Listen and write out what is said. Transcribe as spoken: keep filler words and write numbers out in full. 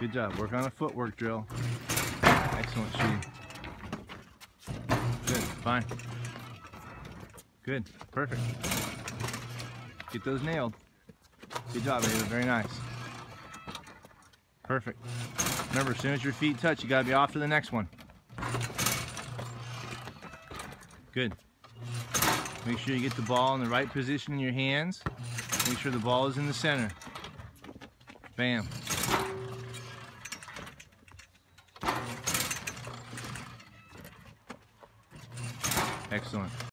Good job. Work on a footwork drill. Excellent shooting. Good. Fine. Good. Perfect. Get those nailed. Good job, Ava. Very nice. Perfect. Remember, as soon as your feet touch, you got to be off to the next one. Good. Make sure you get the ball in the right position in your hands. Make sure the ball is in the center. Bam. Excellent.